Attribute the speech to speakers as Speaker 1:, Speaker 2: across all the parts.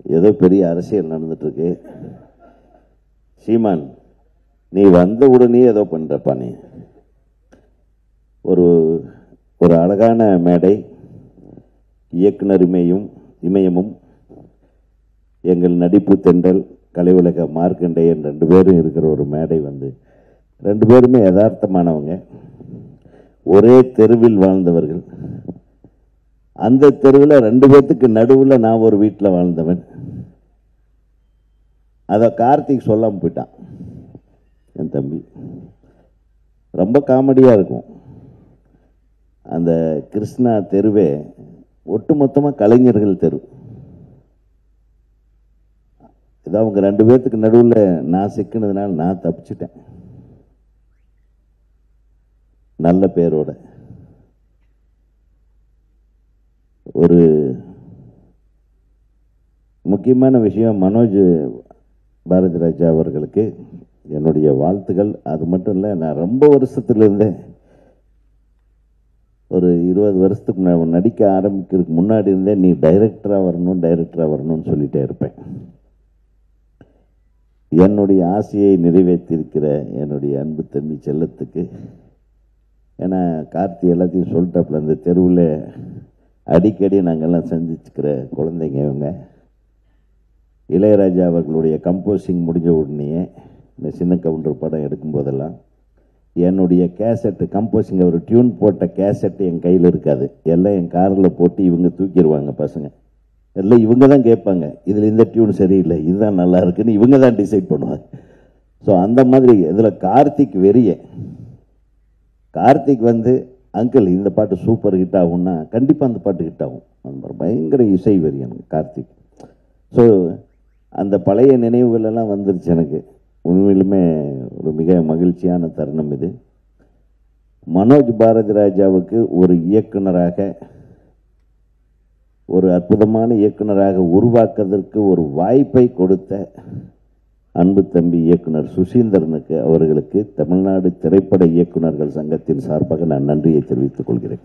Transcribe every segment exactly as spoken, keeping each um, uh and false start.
Speaker 1: ஏதோ பெரிய அரசியல் நடந்துட்டு இருக்கு. சீமான், நீ வந்த உடனே ஏதோ பண்றப்பா. நீ ஒரு ஒரு அழகான மேடை, இயக்குனர் இமயம் இமயமும் எங்கள் நடிப்பு தென்றல் கலை உலக மார்க்கண்டேயன் ரெண்டு பேரும் இருக்கிற ஒரு மேடை வந்து ரெண்டு பேருமே யதார்த்தமானவங்க, ஒரே தெருவில் வாழ்ந்தவர்கள். அந்த தெருவில் ரெண்டு பேர்த்துக்கு நடுவில் நான் ஒரு வீட்டில் வாழ்ந்தவன். அதை கார்த்திக் சொல்லாமல் போயிட்டான். என் தம்பி ரொம்ப காமெடியாக இருக்கும். அந்த கிருஷ்ணா தெருவே ஒட்டுமொத்தமாக கலைஞர்கள் தெரு. இதை அவங்க ரெண்டு பேர்த்துக்கு நடுவில் நான் சிக்கினதுனால நான் தப்பிச்சிட்டேன் நல்ல பேரோட. ஒரு முக்கியமான விஷயம், மனோஜ் பாரதி ராஜா அவர்களுக்கு என்னுடைய வாழ்த்துக்கள். அது மட்டும் இல்லை, நான் ரொம்ப வருஷத்துலேருந்தே ஒரு இருபது வருஷத்துக்கு நான் நடிக்க ஆரம்பிக்கிறதுக்கு முன்னாடி இருந்தே நீ டைரக்டராக வரணும் டைரக்டராக வரணும்னு சொல்லிட்டே இருப்பேன். என்னுடைய ஆசையை நிறைவேற்றியிருக்கிற என்னுடைய அன்பு தம்பி செல்லத்துக்கு, ஏன்னா கார்த்தி எல்லாத்தையும் சொல்லிட்டாப்புல, அந்த தெருவில் அடிக்கடி நாங்கள்லாம் சந்திச்சுக்கிற குழந்தைங்க இவங்க. இளையராஜா அவர்களுடைய கம்போசிங் முடிஞ்ச உடனேயே இந்த சின்ன கவுண்டர் படம் எடுக்கும்போதெல்லாம் என்னுடைய கேசட்டு கம்போசிங் ஒரு டியூன் போட்ட கேசட்டு என் கையில் இருக்காது, எல்லாம் என் காரில் போட்டு இவங்க தூக்கிடுவாங்க பசங்க. எல்லாம் இவங்க தான் கேட்பாங்க, இதில் இந்த டியூன் சரியில்லை, இதுதான் நல்லா இருக்குன்னு இவங்க தான் டிசைட் பண்ணுவாங்க. ஸோ அந்த மாதிரி இதில் கார்த்திக் வெறிய, கார்த்திக் வந்து அங்கிள் இந்த பாட்டு சூப்பர் ஹிட் ஆகும்னா கண்டிப்பாக அந்த பாட்டு ஹிட் ஆகும். அந்த பயங்கர இசை வெறி எனக்கு கார்த்திக். ஸோ அந்த பழைய நினைவுகள் எல்லாம் வந்துருச்சு எனக்கு. உண்மையிலுமே ஒரு மிக மகிழ்ச்சியான தருணம் இது. மனோஜ் பாரதி ராஜாவுக்கு ஒரு இயக்குனராக, ஒரு அற்புதமான இயக்குனராக உருவாக்குவதற்கு ஒரு வாய்ப்பை கொடுத்த அன்பு தம்பி இயக்குனர் சுசீந்திரனுக்கு அவர்களுக்கு தமிழ்நாடு திரைப்பட இயக்குனர்கள் சங்கத்தின் சார்பாக நான் நன்றியை தெரிவித்துக் கொள்கிறேன்.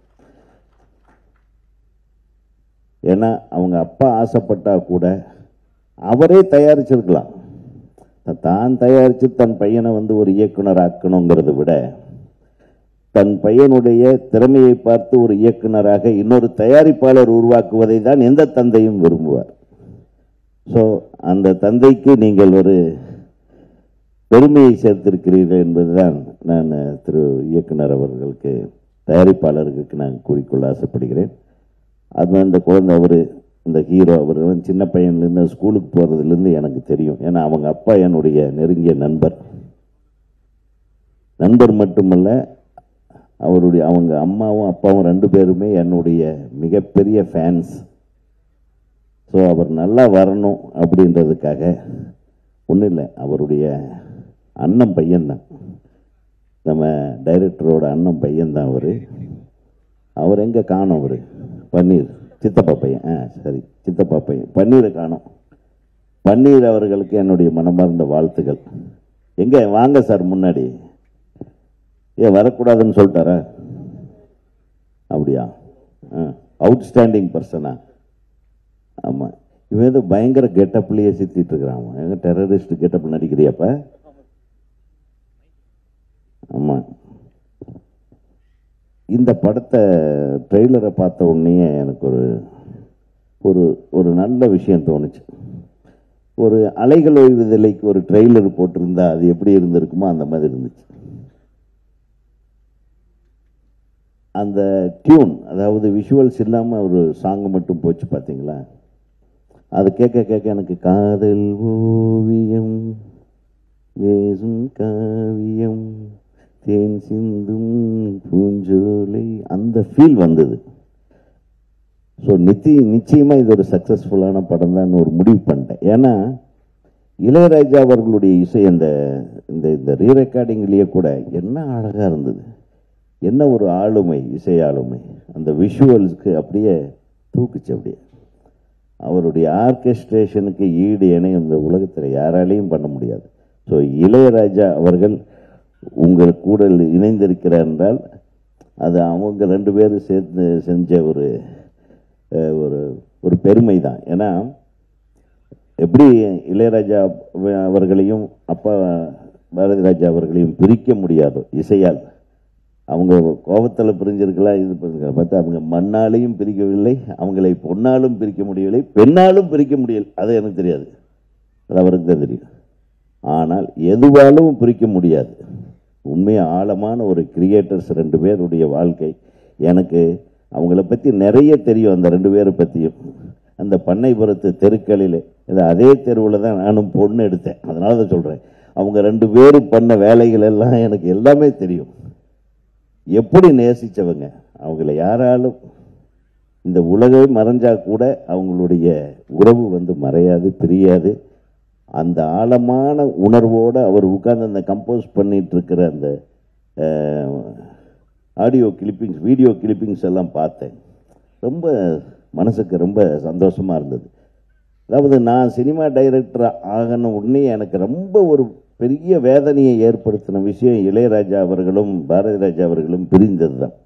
Speaker 1: ஏன்னா அவங்க அப்பா ஆசைப்பட்டா கூட அவரே தயாரிச்சிருக்கலாம். தான் தயாரித்து தன் பையனை வந்து ஒரு இயக்குனர் ஆக்கணுங்கிறத விட தன் பையனுடைய திறமையை பார்த்து ஒரு இயக்குனராக இன்னொரு தயாரிப்பாளர் உருவாக்குவதை தான் எந்த தந்தையும் விரும்புவார். ஸோ அந்த தந்தைக்கு நீங்கள் ஒரு பெருமையை சேர்த்திருக்கிறீர்கள் என்பதுதான் நான் திரு இயக்குனர் அவர்களுக்கு, தயாரிப்பாளர்களுக்கு நான் கூறிக்கொள்ள ஆசைப்படுகிறேன். அது அந்த குழந்தை, அவர் இந்த ஹீரோ, அவர் சின்ன பையன்லேருந்து ஸ்கூலுக்கு போகிறதுலேருந்து எனக்கு தெரியும். ஏன்னா அவங்க அப்பா என்னுடைய நெருங்கிய நண்பர். நண்பர் மட்டுமல்ல, அவருடைய அவங்க அம்மாவும் அப்பாவும் ரெண்டு பேருமே என்னுடைய மிகப்பெரிய ஃபேன்ஸ். ஸோ அவர் நல்லா வரணும் அப்படின்றதுக்காக ஒன்றும் இல்லை, அவருடைய அண்ணன் பையன்தான், நம்ம டைரக்டரோட அண்ணன் பையன்தான் அவர். அவர் எங்கே காணோம்? அவர் பன்னீர் சித்தப்பா பையன். ஆ சரி, சித்தப்பா பையன் பன்னீரை காணோம். பன்னீர் அவர்களுக்கு என்னுடைய மனமார்ந்த வாழ்த்துக்கள். எங்கே வாங்க சார் முன்னாடி. ஏன் வரக்கூடாதுன்னு சொல்லிட்டாரா? அப்படியா? ஆ, அவுட்ஸ்டாண்டிங் பர்சனா? ஆமாம். இவன் ஏதோ பயங்கர கெட்டப்லேயே சித்திட்டு இருக்கிறான். எங்க டெரரிஸ்ட் கெட்டப் நடிக்கிறியாப்ப? ஆமாம். இந்த படத்தை ட்ரெய்லரை பார்த்த உடனே எனக்கு ஒரு ஒரு ஒரு நல்ல விஷயம் தோணுச்சு. ஒரு அலைகள் ஓய்வுதலைக்கு ஒரு ட்ரெய்லர் போட்டிருந்தா அது எப்படி இருந்திருக்குமோ அந்த மாதிரி இருந்துச்சு. அந்த டியூன், அதாவது விஷுவல்ஸ் இல்லாமல் ஒரு சாங் மட்டும் போச்சு பார்த்தீங்களா? அது கேட்க கேட்க எனக்கு காதல் ஓவியம் வேசும் காவியம் தேன் சிந்தும் பூஞ்சோலை அந்த ஃபீல் வந்தது. ஸோ நித்தி நிச்சயமாக இது ஒரு சக்ஸஸ்ஃபுல்லான படம் தான் ஒரு முடிவு பண்ணிட்டேன். ஏன்னா இளையராஜா அவர்களுடைய இசை அந்த இந்த இந்த ரீ ரெக்கார்டிங்லேயே கூட என்ன அழகாக இருந்தது, என்ன ஒரு ஆளுமை, இசை ஆளுமை. அந்த விஷுவல்ஸ்க்கு அப்படியே தூக்குச்சு. அப்படியே அவருடைய ஆர்கெஸ்ட்ரேஷனுக்கு ஈடு இணை இந்த உலகத்தில் யாராலையும் பண்ண முடியாது. ஸோ இளையராஜா அவர்கள் உங்கள் கூட இணைந்திருக்கிறார் என்றால் அது அவங்க ரெண்டு பேரும் சேர்ந்து செஞ்ச ஒரு ஒரு ஒரு பெருமை தான். ஏன்னா எப்படி இளையராஜா அவர்களையும் அப்பா பாரதி ராஜா அவர்களையும் பிரிக்க முடியாதோ இசையால், அவங்க கோபத்தில் பிரிஞ்சிருக்கலாம், இது பிரிஞ்சிருக்கலாம், பார்த்தா அவங்க மண்ணாலையும் பிரிக்கவில்லை, அவங்களை பொன்னாலும் பிரிக்க முடியவில்லை, பெண்ணாலும் பிரிக்க முடியல. அது எனக்கு தெரியாது, அது அவருக்கு தான் தெரியும். ஆனால் எதுவாலும் பிரிக்க முடியாது. உண்மையாக ஆழமான ஒரு கிரியேட்டர்ஸ் ரெண்டு பேருடைய வாழ்க்கை எனக்கு அவங்கள பற்றி நிறைய தெரியும். அந்த ரெண்டு பேரை பற்றியும் அந்த பண்ணைபுரத்து தெருக்களில் அதே தெருவில் தான் நானும் பொண்ணு எடுத்தேன். அதனால தான் சொல்கிறேன், அவங்க ரெண்டு பேரும் பண்ண வேலைகள் எல்லாம் எனக்கு எல்லாமே தெரியும். எப்படி நேசித்தவங்க அவங்கள யாராலும், இந்த உலகமே மறைஞ்சா கூட அவங்களுடைய உறவு வந்து மறையாது, பிரியாது. அந்த ஆழமான உணர்வோடு அவர் உட்கார்ந்து அந்த கம்போஸ் பண்ணிட்டு இருக்கிற அந்த ஆடியோ கிளிப்பிங்ஸ், வீடியோ கிளிப்பிங்ஸ் எல்லாம் பார்த்தேன். ரொம்ப மனசுக்கு ரொம்ப சந்தோஷமாக இருந்தது. அதாவது நான் சினிமா டைரக்டர் ஆகணும் உடனே எனக்கு ரொம்ப ஒரு பெரிய வேதனையை ஏற்படுத்தின விஷயம் இளையராஜா அவர்களும் பாரதி ராஜா அவர்களும் பிரிந்தது தான்.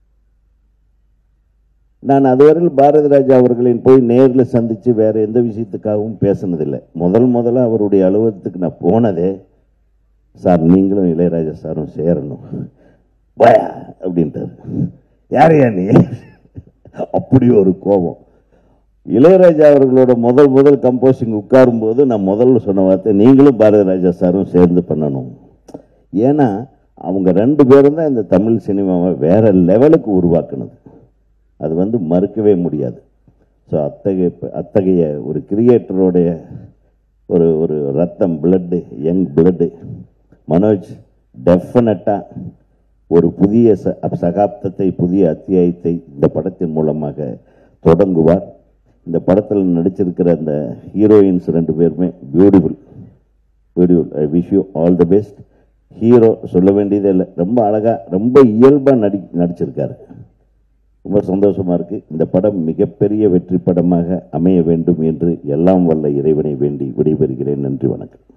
Speaker 1: நான் அதுவரையில் பாரதி ராஜா அவர்களின் போய் நேரில் சந்தித்து வேறு எந்த விஷயத்துக்காகவும் பேசினதில்லை. முதல் முதல்ல அவருடைய அலுவலகத்துக்கு நான் போனதே, சார் நீங்களும் இளையராஜா சாரும் சேரணும் வாயா அப்படின்ட்டார். யாரையா நீ? அப்படி ஒரு கோபம். இளையராஜா அவர்களோட முதல் முதல் கம்போசிங் உட்காரும் போது நான் முதல்ல சொன்ன வார்த்தை, நீங்களும் பாரதி ராஜா சாரும் சேர்ந்து பண்ணணும். ஏன்னா அவங்க ரெண்டு பேரும் தான் இந்த தமிழ் சினிமாவை வேற லெவலுக்கு உருவாக்குனது. அது வந்து மறுக்கவே முடியாது. ஸோ அத்தகைய அத்தகைய ஒரு கிரியேட்டருடைய ஒரு ஒரு ரத்தம், பிளட்டு, யங் பிளட்டு மனோஜ் டெஃபினட்டாக ஒரு புதிய சகாப்தத்தை, புதிய அத்தியாயத்தை இந்த படத்தின் மூலமாக தொடங்குவார். இந்த படத்தில் நடிச்சிருக்கிற அந்த ஹீரோயின்ஸ் ரெண்டு பேருமே beautiful beautiful. I wish you all the best. Hero சொல்ல வேண்டியதே இல்லை, ரொம்ப அழகாக ரொம்ப இயல்பாக நடி நடிச்சிருக்காரு. ரொம்ப சந்தோஷமாக இருக்குது. இந்த படம் மிகப்பெரிய வெற்றி படமாக அமைய வேண்டும் என்று எல்லாம் வல்ல இறைவனை வேண்டி விடைபெறுகிறேன். நன்றி, வணக்கம்.